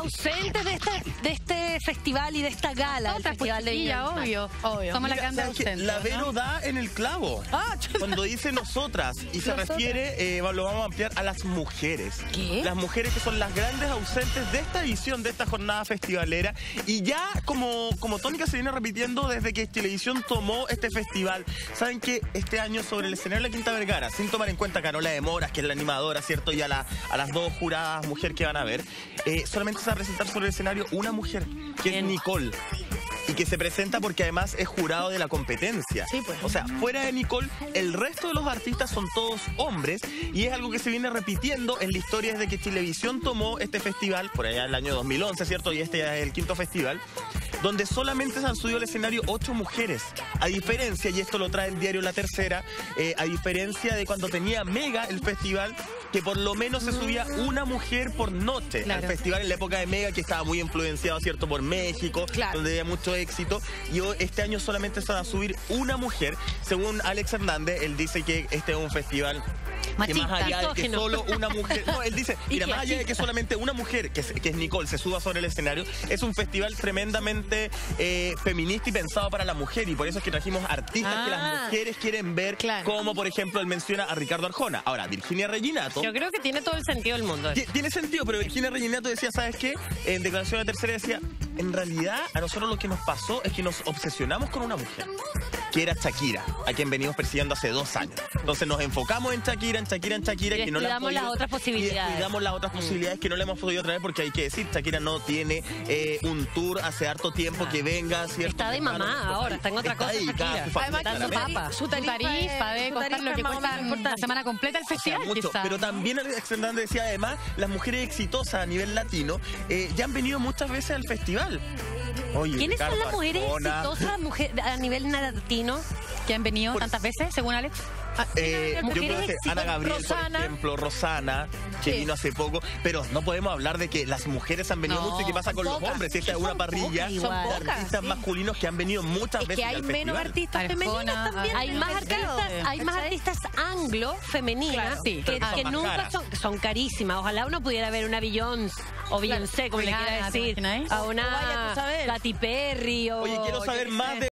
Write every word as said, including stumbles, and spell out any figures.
ausentes de este, de este festival y de esta gala. Otra el festival de pochilla, obvio, obvio. Somos la Mira, grande ¿sabes qué? ausente, La Vero ¿no? da en el clavo. Ah, Cuando dice nosotras y se Nosotras. refiere, eh, lo vamos a ampliar a las mujeres. ¿Qué? Las mujeres que son las grandes ausentes de esta edición, de esta jornada festivalera. Y ya como, como tónica se viene repitiendo desde que Televisión tomó este festival. Saben que este año sobre el escenario de la Quinta Vergara, sin tomar en cuenta a Carola de Moras, que es la animadora, ¿cierto? Y a, la, a las dos juradas mujeres que van a ver, eh, solamente se va a presentar sobre el escenario una mujer, que Bien. es Nicole. Y que se presenta porque además es jurado de la competencia. Sí, pues. O sea, fuera de Nicole, el resto de los artistas son todos hombres y es algo que se viene repitiendo en la historia desde que Televisión tomó este festival, por allá en el año dos mil once, ¿cierto? Y este es el quinto festival, donde solamente se han subido al escenario ocho mujeres. A diferencia, y esto lo trae el diario La Tercera, eh, a diferencia de cuando tenía Mega el festival, que por lo menos se subía una mujer por noche Claro. al festival en la época de Mega, que estaba muy influenciado, ¿cierto? Por México, Claro. donde había mucho éxito. Y hoy- este año solamente se va a subir una mujer. Según Alex Hernández, él dice que este es un festival que Machista, más allá de que misógino. solo una mujer... No, él dice, mira, Y más allá de que solamente una mujer, que es, que es Nicole, se suba sobre el escenario, es un festival tremendamente eh, feminista y pensado para la mujer. Y por eso es que trajimos artistas que las Ah. mujeres quieren ver, Claro. como por ejemplo él menciona a Ricardo Arjona. Ahora, Virginia Reginato... Yo creo que tiene todo el sentido del mundo. Ti- Tiene sentido, pero Virginia Reginato decía, ¿sabes qué? En declaración de Tercera decía, en realidad a nosotros lo que nos pasó es que nos obsesionamos con una mujer, que era Shakira, a quien venimos persiguiendo hace dos años. Entonces nos enfocamos en Shakira, en Shakira, en Shakira, Y que no la han descuidamos las podido- otras posibilidades. Y descuidamos las otras posibilidades que no le hemos podido traer, porque hay que decir, Shakira no tiene eh, un tour hace harto tiempo que venga, ¿cierto? Está de mamá ahora, está en otra cosa, dedicada a Shakira. su familia, Además, claramente. dando papa. Su tarifa, debe su costar tarifa lo que es más o cuesta menos la importante. semana completa el O sea, festival, mucho, quizá. pero también Alex Hernández decía, además, las mujeres exitosas a nivel latino eh, ya han venido muchas veces al festival. Oye, ¿Quiénes son Ricardo las mujeres Arjona, exitosas mujer, a nivel latino? que han venido Por- tantas veces, según Alex. Eh, yo Mujeres creo que exitosas, Ana Gabriel, Rosana. por ejemplo, Rosana, que Sí. vino hace poco, pero no podemos hablar de que las mujeres han venido No, mucho y qué pasa son con los pocas. hombres. Si esta es una Son parrilla pocas, son de pocas, artistas sí. masculinos que han venido muchas Es veces que hay al menos festival. artistas Arjona, femeninas también. Hay en más el mercado. artistas, hay más ¿Cachai? artistas anglo femeninas Claro. Sí. que, Pero que son más nunca caras. son, son carísimas. Ojalá uno pudiera ver una Beyoncé o Beyoncé, como le Rihanna, quiera ¿te decir, imagináis? a O vaya tú a una saber. Katy Perry o Oye, quiero yo saber qué más sé. de